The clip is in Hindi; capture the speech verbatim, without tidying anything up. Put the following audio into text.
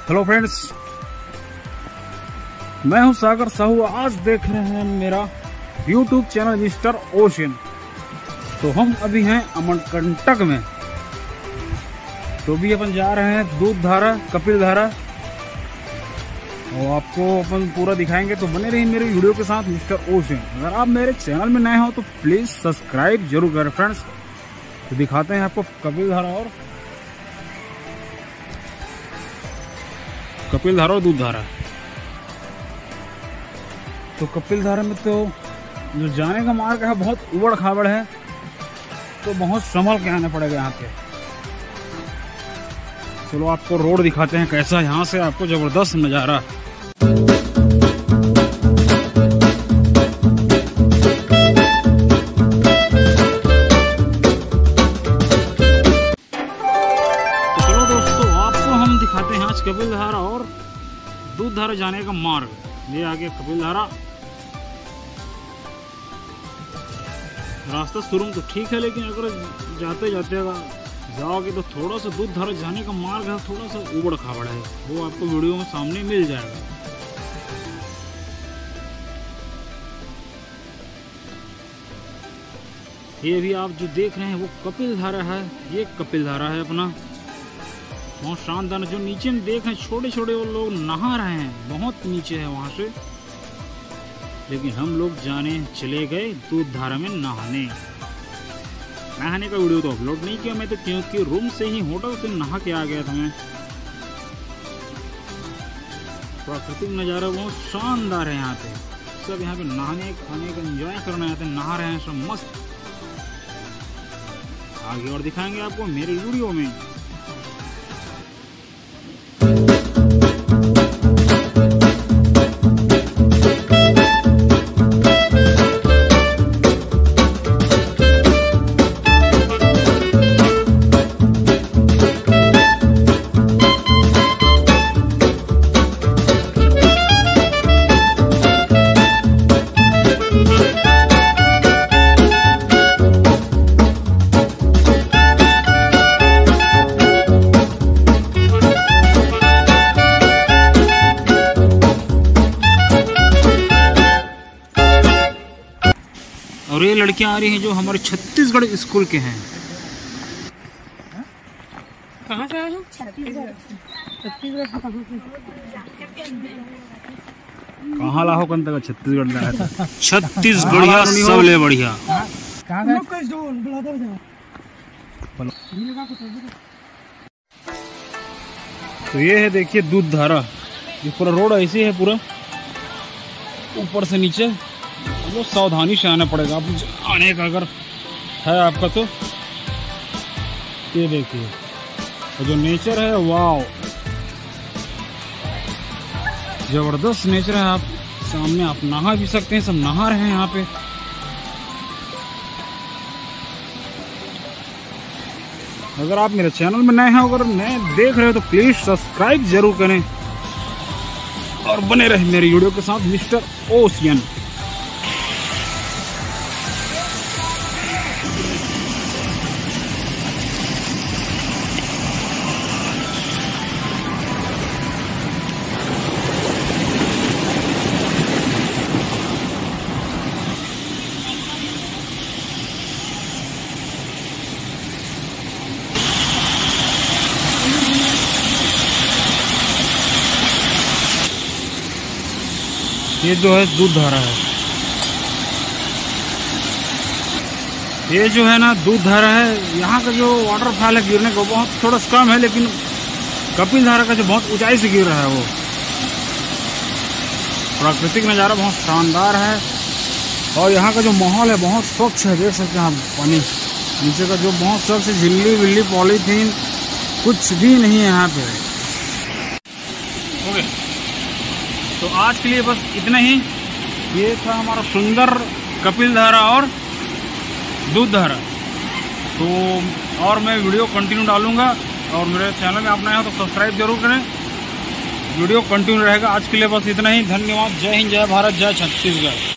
हेलो फ्रेंड्स, मैं हूं सागर साहू। आज देख रहे हैं मेरा यूट्यूब चैनल मिस्टर ओशियन। तो हम अभी हैं अमरकंटक में, तो भी अपन जा रहे हैं दूध धारा, कपिल धारा, और आपको अपन पूरा दिखाएंगे। तो बने रहिए मेरे वीडियो के साथ मिस्टर ओशियन। अगर आप मेरे चैनल में नए हो तो प्लीज सब्सक्राइब जरूर करें फ्रेंड्स। तो दिखाते हैं आपको कपिल धारा और कपिल धारा और दूध धारा। तो कपिल धारा में तो जो जाने का मार्ग है बहुत उबड़ खाबड़ है, तो बहुत संभल के आना पड़ेगा यहाँ पे। चलो आपको रोड दिखाते हैं कैसा है यहाँ से, आपको जबरदस्त नजारा। तो चलो दोस्तों, आपको हम दिखाते हैं आज कपिल धारा और दूध धारा जाने का मार्ग। ये आगे कपिल धारा, रास्ता शुरू तो ठीक है, लेकिन अगर जाते जाते जाओगे तो थोड़ा सा दूध धारा जाने का मार्ग है, थोड़ा सा उबड़ खाबड़ है। वो आपको वीडियो में सामने मिल जाएगा। ये भी आप जो देख रहे हैं वो कपिल धारा है। ये कपिल धारा है अपना, बहुत शानदार। जो नीचे में देख रहे हैं छोटे छोटे वो लोग नहा रहे हैं, बहुत नीचे है वहां से। लेकिन हम लोग जाने चले गए दूध धारा में नहाने। नहाने का वीडियो तो अपलोड नहीं किया मैं, तो क्योंकि रूम से ही, होटल से नहा के आ गया था मैं। प्राकृतिक नज़ारा बहुत शानदार है यहाँ पे। सब यहाँ पे नहाने खाने का एंजॉय करने आते हैं, नहा रहे हैं सब मस्त। आगे और दिखाएंगे आपको मेरे वीडियो में। और ये लड़कियां आ रही हैं जो हमारे छत्तीसगढ़ स्कूल के हैं। कहाँ से आए हो? छत्तीसगढ़। छत्तीसगढ़ से कहाँ से? कहाँ लाहो कन तक छत्तीसगढ़ में आया था। छत्तीसगढ़िया सबले बढ़िया। तो ये है, देखिए दूध धारा। ये पूरा रोड ऐसे है, पूरा ऊपर से नीचे। वो सावधानी से आना पड़ेगा आप आने का, अगर है आपका तो। ये देखिए, तो जो नेचर है, वाव, जबरदस्त नेचर है। आप सामने आप नहा भी सकते हैं, सब नहा रहे हैं यहाँ पे। अगर आप मेरे चैनल में नए हैं, अगर नए देख रहे हो तो प्लीज सब्सक्राइब जरूर करें और बने रहे मेरे वीडियो के साथ मिस्टर ओशियन। ये जो है दूध धारा है, ये जो है ना दूध धारा है। यहाँ का जो वाटरफॉल है गिरने का बहुत थोड़ा सा कम है, लेकिन कपिल धारा का जो बहुत ऊंचाई से गिर रहा है, वो प्राकृतिक नज़ारा बहुत शानदार है। और यहाँ का जो माहौल है बहुत स्वच्छ है, देख सकते हैं आप। पानी नीचे का जो बहुत स्वच्छ, झिल्ली विल्ली पॉलीथीन कुछ भी नहीं है यहाँ पे। ओके, तो आज के लिए बस इतना ही। ये था हमारा सुंदर कपिल धारा और दूध धारा। तो और मैं वीडियो कंटिन्यू डालूंगा, और मेरे चैनल में आप नए हो तो सब्सक्राइब जरूर करें। वीडियो कंटिन्यू रहेगा। आज के लिए बस इतना ही। धन्यवाद। जय हिंद, जय भारत, जय छत्तीसगढ़।